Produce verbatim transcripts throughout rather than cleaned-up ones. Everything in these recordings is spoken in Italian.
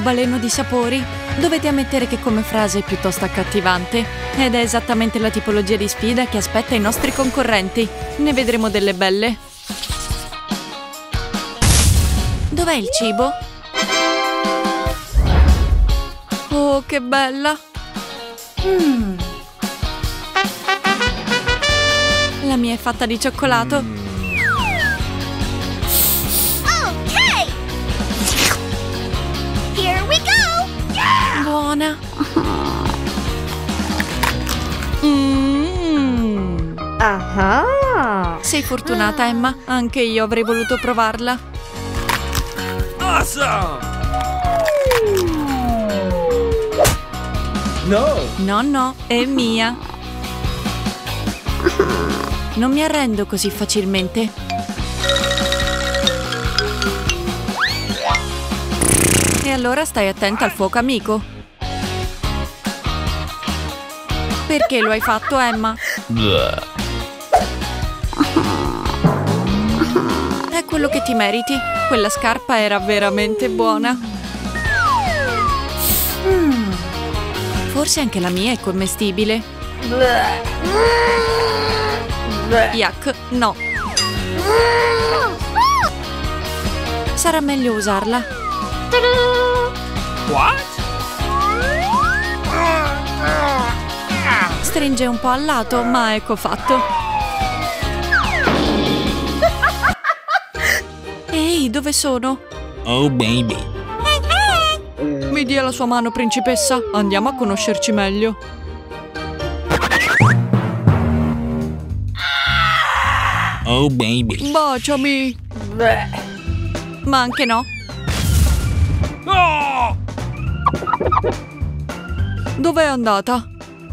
arcobaleno di sapori. Dovete ammettere che come frase è piuttosto accattivante. Ed è esattamente la tipologia di sfida che aspetta i nostri concorrenti. Ne vedremo delle belle. Dov'è il cibo? Oh, che bella! Mm. La mia è fatta di cioccolato. Ok! Here we go! Yeah! Buona! Mm. Ah! Sei fortunata, Emma. Anche io avrei voluto provarla. Awesome! No! No, no, è mia. Non mi arrendo così facilmente. E allora stai attenta al fuoco amico. Perché lo hai fatto, Emma? È quello che ti meriti. Quella scarpa era veramente buona. Mm. Forse anche la mia è commestibile. Yuck, no. Sarà meglio usarla. What? Stringe un po' al lato, ma ecco fatto. Ehi, dove sono? Oh baby. Mi dia la sua mano, principessa. Andiamo a conoscerci meglio. Oh baby. Baciami. Ma anche no. Oh! Dov'è andata?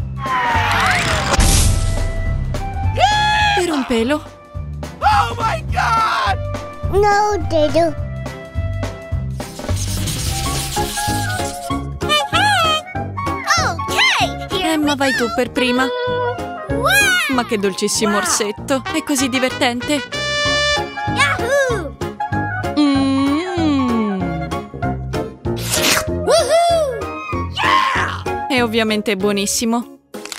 Per un pelo. Oh my god! No, Dido. Ok! Here Emma, vai tu per prima. Wow! Ma che dolcissimo orsetto. È così divertente. Yahoo! Mm. Woohoo! Yeah! E ovviamente è buonissimo.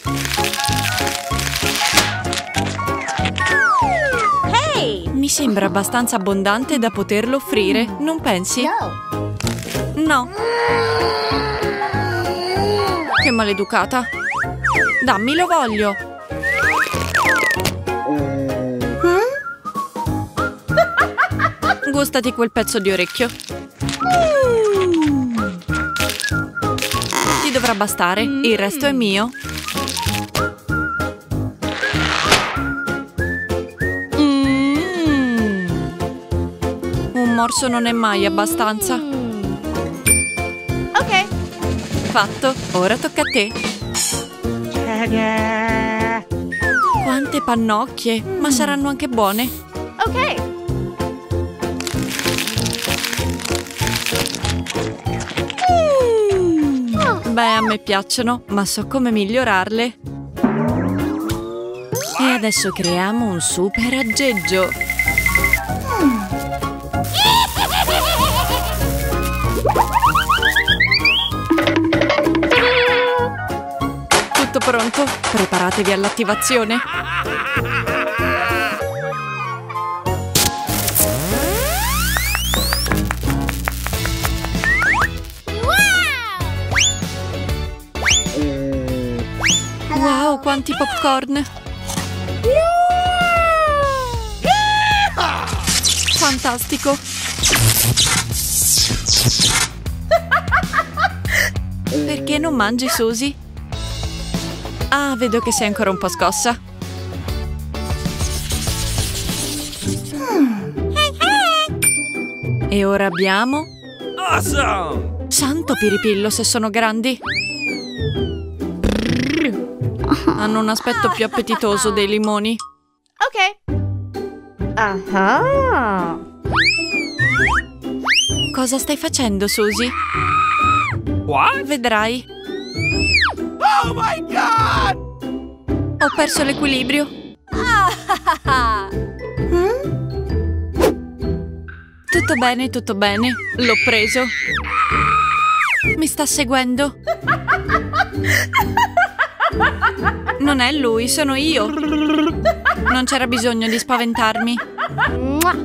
Hey! Mi sembra abbastanza abbondante da poterlo offrire, non pensi? No. No. Che maleducata. Dammi, lo voglio. Gustati quel pezzo di orecchio. Ti dovrà bastare, il resto è mio. Mm. Un morso non è mai abbastanza. Ok. Fatto, ora tocca a te. Quante pannocchie, ma saranno anche buone. Ok. Beh, a me piacciono, ma so come migliorarle. E adesso creiamo un super aggeggio. Tutto pronto? Preparatevi all'attivazione. Wow, quanti popcorn! Fantastico! Perché non mangi, Susie? Ah, vedo che sei ancora un po' scossa. E ora abbiamo... Awesome! Santo piripillo se sono grandi! Hanno un aspetto più appetitoso dei limoni. Ok. Ah! Cosa stai facendo, Susie? What? Vedrai. Oh my god! Ho perso l'equilibrio. Tutto bene, tutto bene. L'ho preso. Mi sta seguendo. Non è lui, sono io. Non c'era bisogno di spaventarmi. Mua.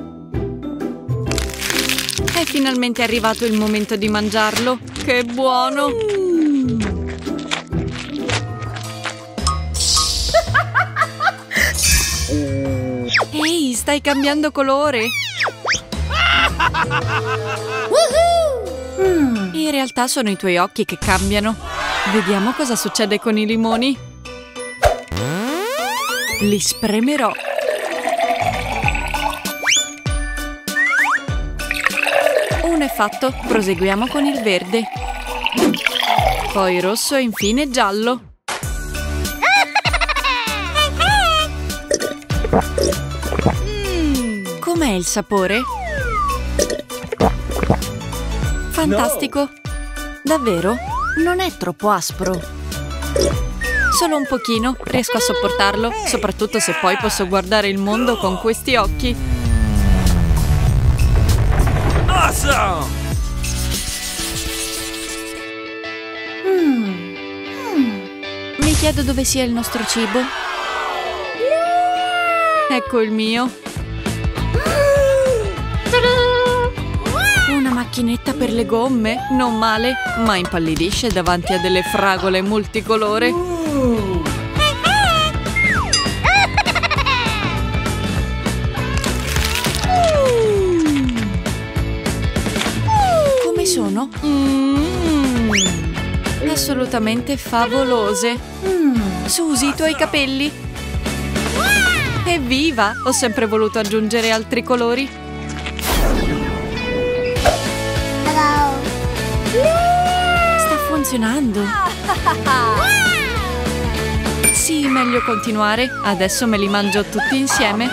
È finalmente arrivato il momento di mangiarlo. Che buono! Ehi, stai cambiando colore? In realtà sono i tuoi occhi che cambiano. Vediamo cosa succede con i limoni. Li spremerò. Uno è fatto, proseguiamo con il verde. Poi rosso e infine giallo. Mm, com'è il sapore? Fantastico! Davvero? Non è troppo aspro. Solo un pochino, riesco a sopportarlo, soprattutto se poi posso guardare il mondo con questi occhi. Awesome! Mm. Mm. Mi chiedo dove sia il nostro cibo. Ecco il mio. Una macchinetta per le gomme? Non male, ma impallidisce davanti a delle fragole multicolore. Come sono? Mm. Assolutamente favolose. Mm. Suzy, i tuoi capelli? Evviva! Ho sempre voluto aggiungere altri colori. Sta funzionando. Sì, meglio continuare. Adesso me li mangio tutti insieme.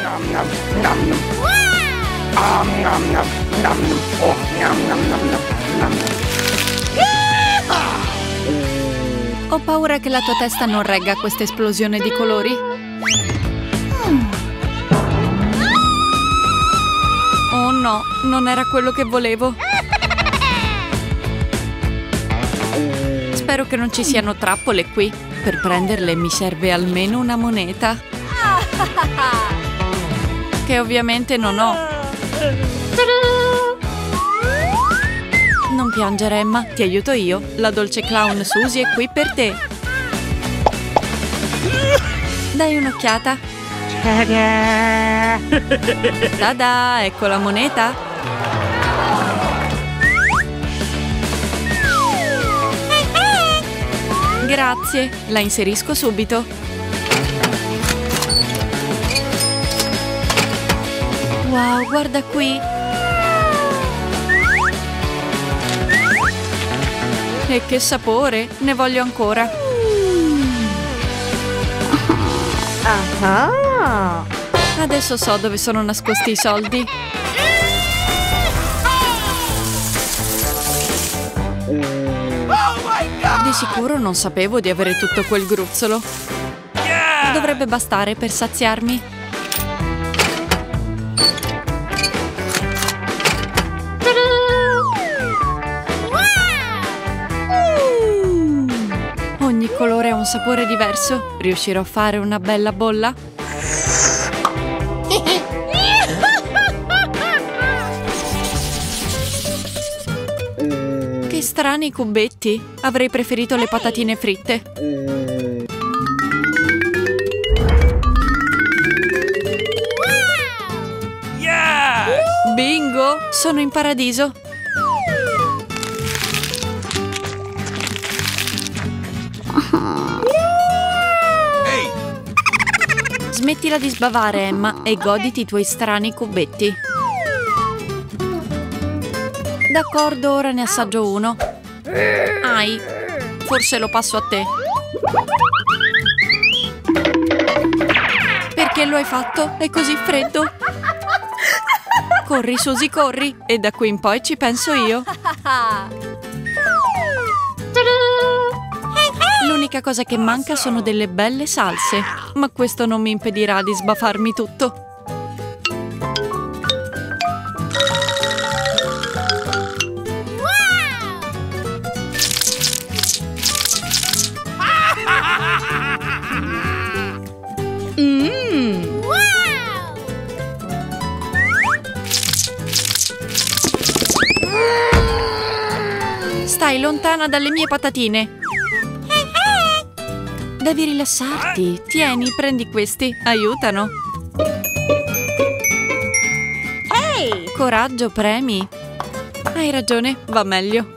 Ho paura che la tua testa non regga questa esplosione di colori. Oh no, non era quello che volevo. Spero che non ci siano trappole qui. Per prenderle mi serve almeno una moneta. Che ovviamente non ho. Non piangere, Emma, ti aiuto io. La dolce clown Suzy è qui per te. Dai un'occhiata. Tada, ecco la moneta. Grazie, la inserisco subito. Wow, guarda qui. E che sapore, ne voglio ancora. Ah. Adesso so dove sono nascosti i soldi. Di sicuro non sapevo di avere tutto quel gruzzolo. Dovrebbe bastare per saziarmi. Ogni colore ha un sapore diverso. Riuscirò a fare una bella bolla? Che strani cubetti. Avrei preferito le patatine fritte. Yeah! Bingo! Sono in paradiso. Hey! Smettila di sbavare, Emma, e goditi i tuoi strani cubetti. D'accordo, ora ne assaggio uno. Ai, forse lo passo a te. Perché lo hai fatto? È così freddo. Corri, Suzy, corri. E da qui in poi ci penso io. L'unica cosa che manca sono delle belle salse. Ma questo non mi impedirà di sbafarmi tutto. Stai lontana dalle mie patatine. Devi rilassarti. Tieni, prendi questi. Aiutano. Hey! Coraggio, premi. Hai ragione, va meglio.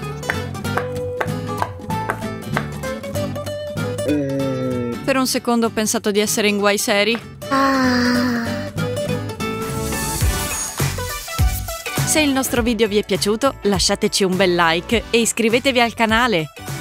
Per un secondo ho pensato di essere in guai seri. Se il nostro video vi è piaciuto, lasciateci un bel like e iscrivetevi al canale.